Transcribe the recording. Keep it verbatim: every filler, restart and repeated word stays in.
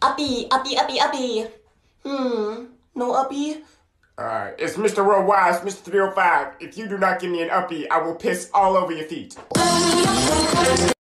Uppy, uppy, uppy, uppy. Hmm, no uppy? Uh, it's Mister Worldwide, Mister three oh five. If you do not give me an uppy, I will piss all over your feet.